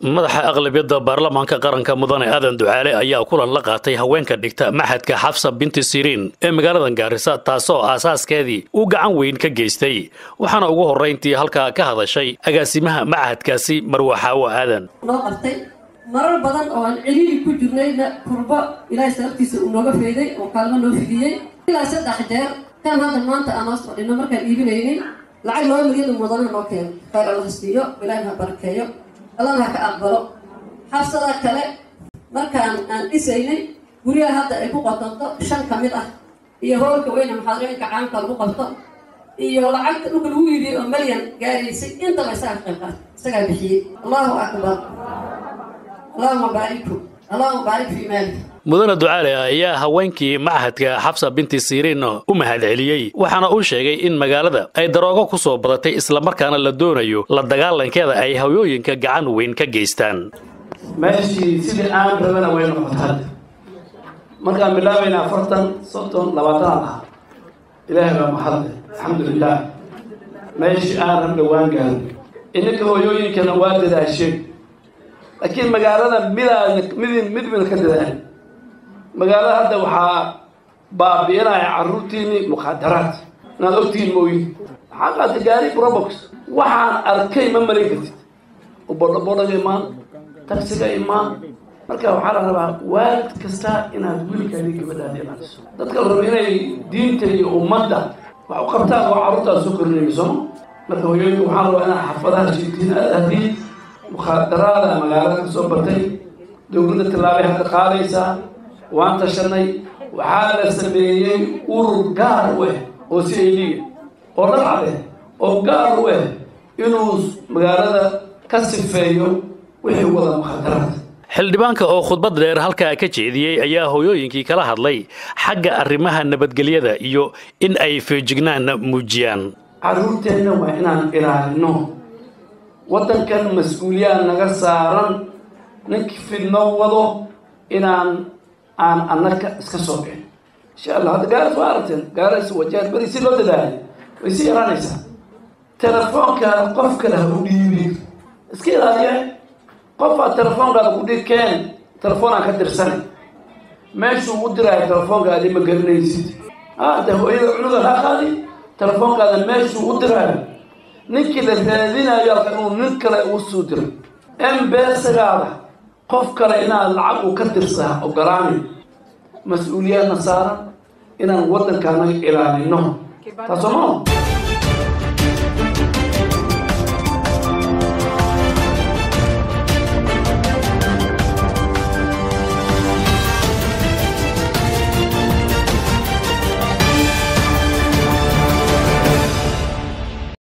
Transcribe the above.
madaxa aqlabiyadda baarlamaanka qaranka mudane Hon Duale ayaa kulan la qaatay haweenka dhigta maxadka Hafsa binti sirin ee magaalada Gaarisa taasoo asaaskeedii uu gacan weyn ka geystay waxaana ugu horeyntii halka ka hadashay agaasimaha maxadkaasi Marwaxaawo Aadan noo qabtay marar badan oo aan ciriiri ku jirnayna kurba ilaahay sababtiisa uu nooga feeday oo kaalmo noo fidiyay ilaa 3 jeer kan hadda maanta aan soo dhino markaan iibinaynay lacag loo milyan mudane noo keen khayr Allah siiyo ilaahay ha barakeeyo الله كأقبله حفصة كله مركان أن إسيني قرية هذا يبقى قطة شن كمية يهول كوين محاضرين كعام كلبو قطة يهول عقد نقول هو يبي مليان جاري سك أنت ما يسافر قطة سجل بحي الله أكبر اللهم باركه اللهم بارك في مالك mudane Duale ayaa haweenkii maxadka Hafsa binti sirin u mahadceliyay waxaana uu sheegay in magaalada ay daroogo ku soo badatay isla markaana la doonayo la dagaalankeeda ay haweenka gacan weyn ka geystaan meeshii sidii aan rabana way noqotay markaan bilaabayna 40 30 20 ilaahay baa mahad alxamdulillah meeshii aan rabna waan gaaray inaka hooyooyinkana waa dadaashay laakiin magaalada mid ka dadaan magaalada hadda waxaa baabiinaya caruurtiini muqaadaraad inaad ogtiin mooyin xaqaad gaari probox waxaan arkay ma marin kartid u bodhoga imaan taksiga imaan marka waxaa la rabaa waalid kasta inaad wiilkaadii gabadhaada ilaaliso dadka la rabo inay diinta iyo ummadda wax u qabtaan oo caruurtaas soo korinayso marka hooyooyinka waxaa la rabaa inaad xafadaha shiitiin haddii muqaadaraada magaalada ka soo batay dowladda tallaabay hadda qaadaysaa وأنت شني وحالة سبيعي ورجال وه وسيلي ورجاله وجال وه ينوس مجرد كسب فيه وهي ولا مخدرات xildhibaanka oo khudbad dheer halka ka jeediyay ayaa hooyooyinkii kala hadlay xagga arrimaha nabadgelyada iyo in ay feejignaan muujiyaan caruurteena waa inaan ilaalino wadankan mas'uuliyad naga saaran ninkii fidno wado inaan aan anaka iska soo bixin insha Allah hada gaar faartan gaaris wajaad bari si loo dadaalay way si yaraanaysa telefoonka qof kale u dhiibi iska ilaaliya qofa telefoonka ku dhigeen telefoon aan ka dirsan meeshu u diray telefoonka aad ma garanaysid hada hooyada cunuga ha qaadi telefoonka meeshu u diray ninkii la raadinayo inuu nin kale u soo diro MBSgaada qof kale inaad lacag u ka dirsaa oo garaani mas'uuliyadna saaran inaan wadankaana ilaalino taasoo